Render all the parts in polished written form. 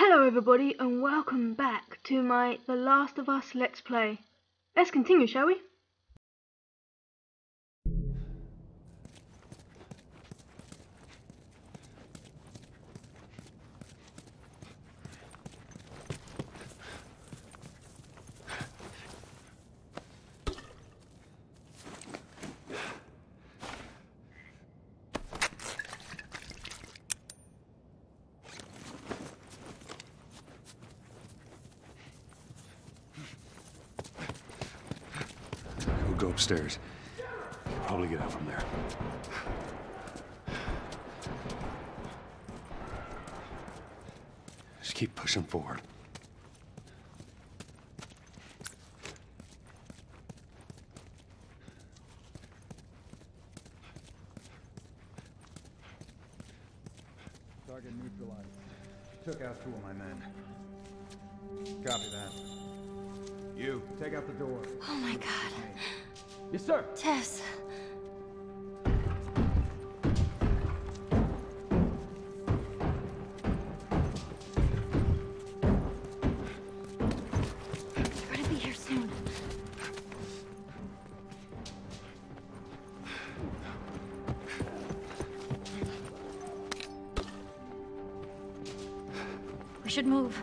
Hello everybody and welcome back to my The Last of Us Let's Play. Let's continue, shall we? We'll go upstairs. We'll probably get out from there. Just keep pushing forward. Target neutralized. Took out 2 of my men. Copy that. You, take out the door. Oh my God. Yes, sir. Tess. They're gonna be here soon. We should move.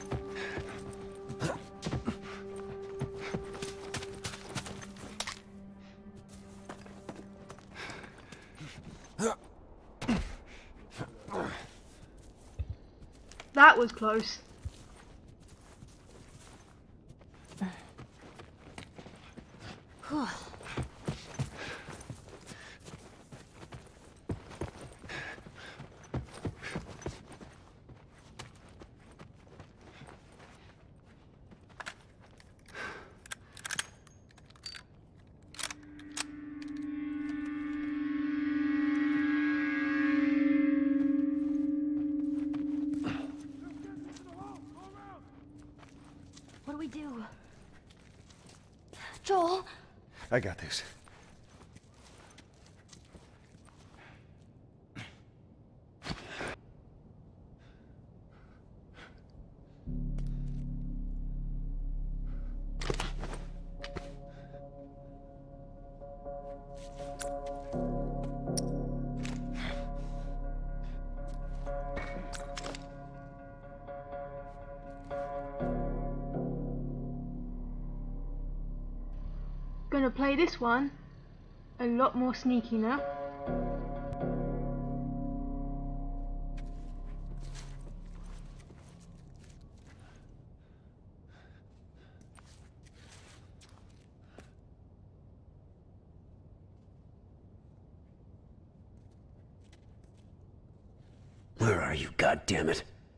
That was close. Whew. What do we do? Joel? I got this. Gonna play this one a lot more sneaky now. Where are you, goddammit?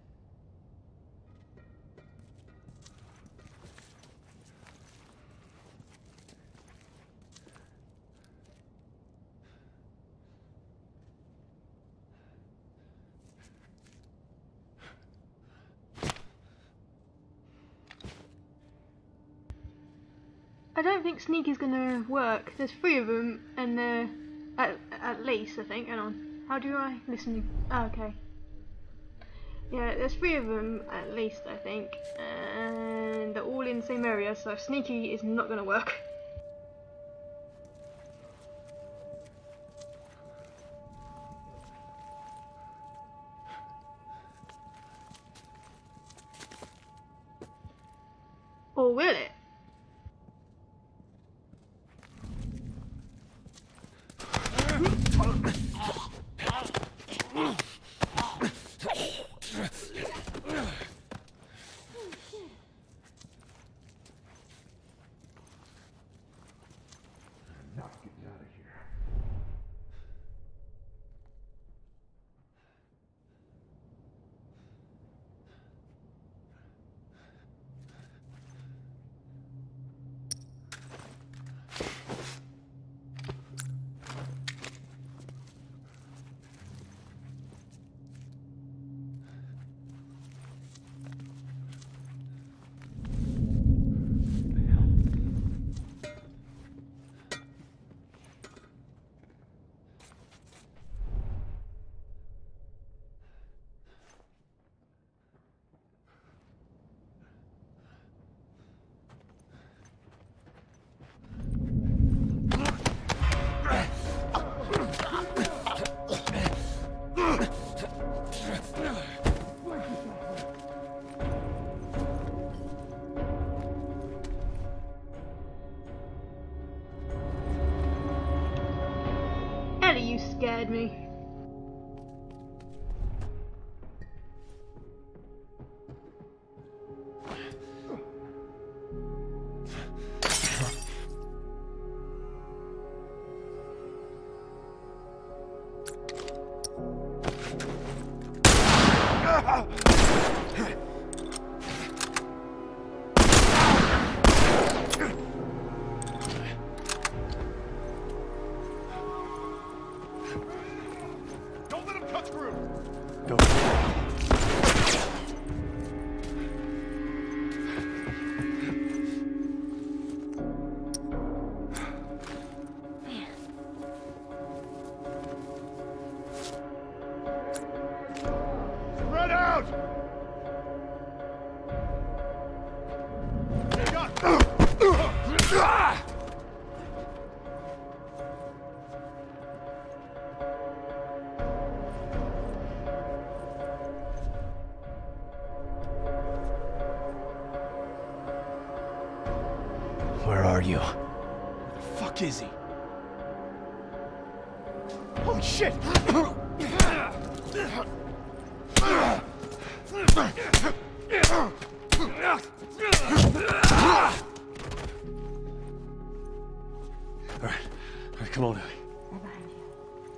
I don't think sneaky's gonna work. There's 3 of them and they're at least, I think. Hang on. How do I listen? Oh, okay. Yeah, there's 3 of them at least, I think. And they're all in the same area, so sneaky is not gonna work. Or will it? Not getting out of here. Don't let him cut through! Go. Spread out! Where are you? Where the fuck is he? Holy shit! All right, come on, Ellie. They're behind you.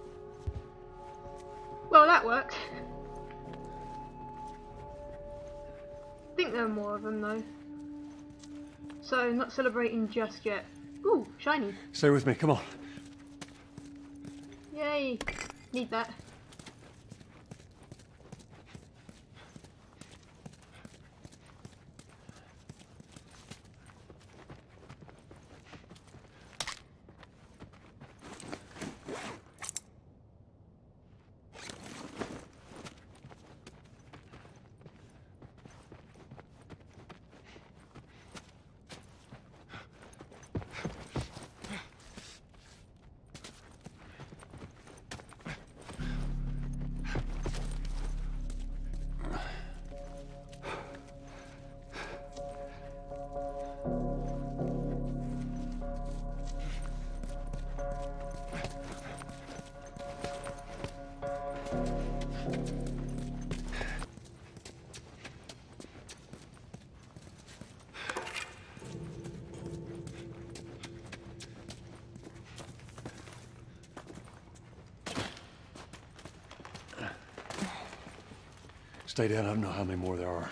Well, that worked. I think there are more of them though. So, not celebrating just yet. Ooh, shiny. Stay with me, come on. Yay. Need that. Stay down, I don't know how many more there are.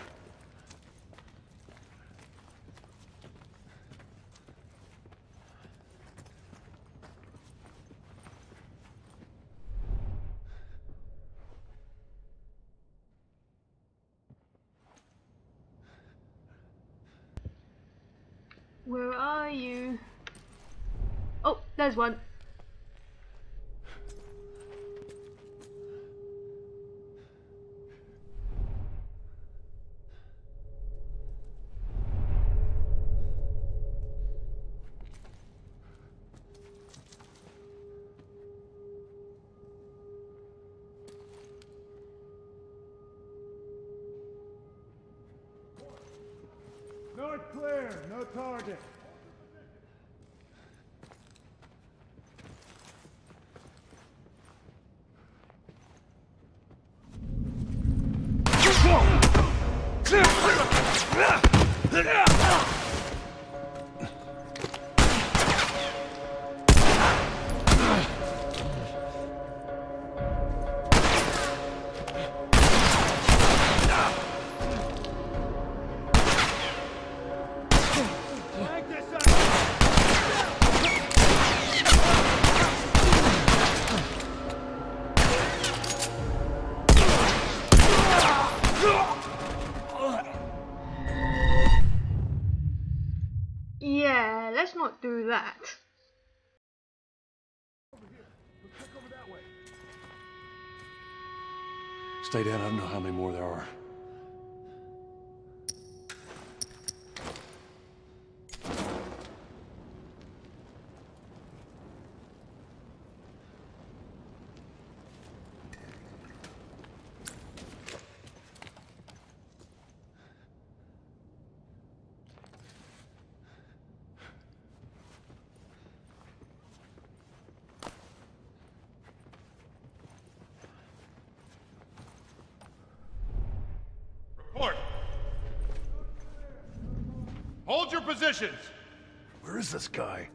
Where are you? Oh, there's one. North clear, no target. Yeah, let's not do that. Stay down, I don't know how many more there are. Report! Hold your positions! Where is this guy?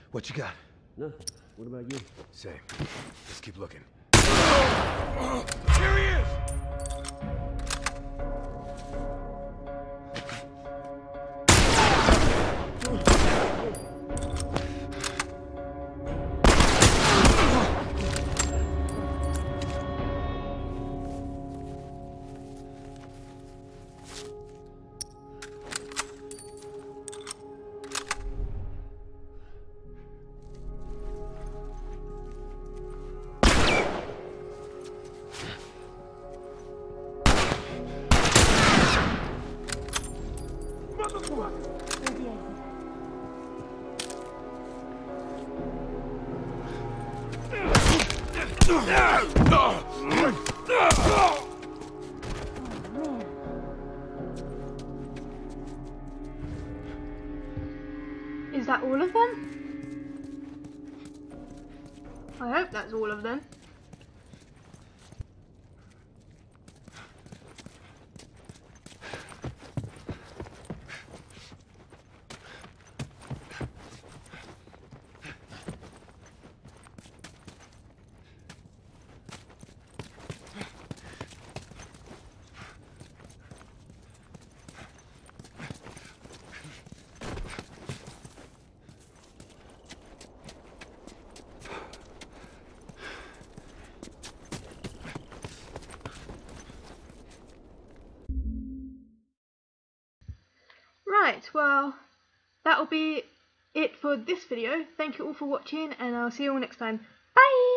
What you got? No. What about you? Same. Just keep looking. Here he is! Is that all of them? I hope that's all of them. Right, well, that'll be it for this video. Thank you all for watching, and I'll see you all next time. Bye!